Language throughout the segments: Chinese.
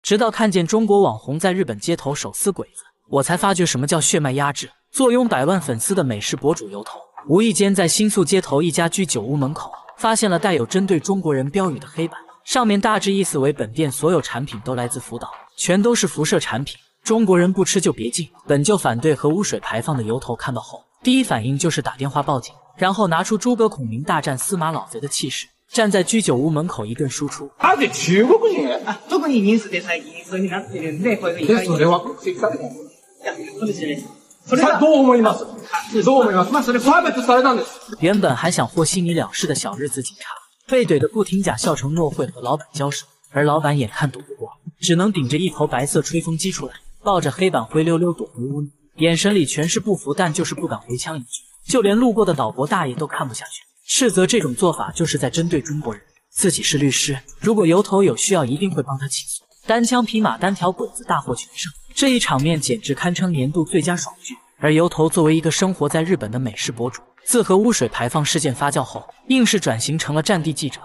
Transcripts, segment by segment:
直到看见中国网红在日本街头手撕鬼子，我才发觉什么叫血脉压制。坐拥100万粉丝的美食博主油头，无意间在新宿街头一家居酒屋门口发现了带有针对中国人标语的黑板，上面大致意思为本店所有产品都来自福岛，全都是辐射产品，中国人不吃就别进。本就反对核污水排放的油头看到后，第一反应就是打电话报警，然后拿出诸葛孔明大战司马老贼的气势，站在居酒屋门口一顿输出。 他是中国人あ、特にニュースで最近そういう風になってるんで、こういう風に。 それは国籍されたんです。 いや、そうですね。それはどう思います？どう思います？ まあそれ差別されたんです。 原本还想和稀泥了事的小日子警察，被怼得不停假笑成诺会和老板交手，而老板眼看赌不过，只能顶着一头白色吹风机出来，抱着黑板灰溜溜躲回屋里，眼神里全是不服，但就是不敢回呛一句。就连路过的导播大爷都看不下去，斥责这种做法就是在针对中国人。自己是律师，如果油头有需要，一定会帮他起诉。单枪匹马单挑鬼子大获全胜，这一场面简直堪称年度最佳爽剧。而油头作为一个生活在日本的美食博主，自核污水排放事件发酵后，硬是转型成了战地记者。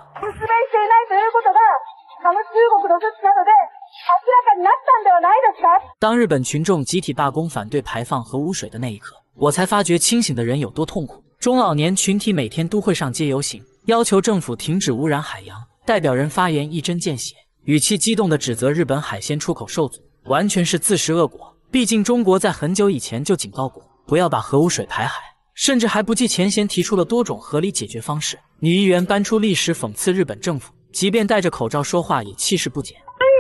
当日本群众集体罢工反对排放核污水的那一刻，我才发觉清醒的人有多痛苦。中老年群体每天都会上街游行，要求政府停止污染海洋。代表人发言一针见血，语气激动地指责日本海鲜出口受阻，完全是自食恶果。毕竟中国在很久以前就警告过，不要把核污水排海，甚至还不计前嫌提出了多种合理解决方式。女议员搬出历史讽刺日本政府，即便戴着口罩说话也气势不减。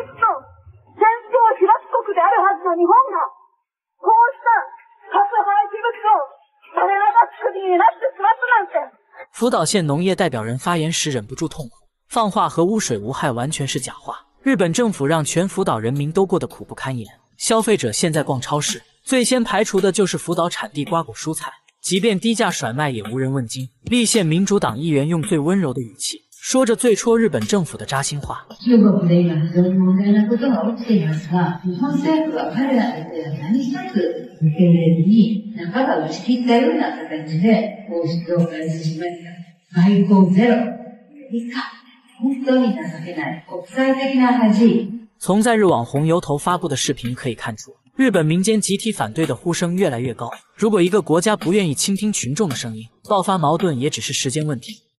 福岛县农业代表人发言时忍不住痛哭，放话核污水无害完全是假话。日本政府让全福岛人民都过得苦不堪言。消费者现在逛超市，最先排除的就是福岛产地瓜果蔬菜，即便低价甩卖也无人问津。立宪民主党议员用最温柔的语气说着最戳日本政府的扎心话。 中国で今非常に問題なことが起きていますが、日本政府は彼らに何一つ受け入れずに、中が打ち切ったような形で放出を開始しました。外交ゼロ以下、本当に情けない国際的な恥。 从在日网红油头发布的视频可以看出，日本民间集体反对的呼声越来越高。如果一个国家不愿意倾听群众的声音，爆发矛盾也只是时间问题。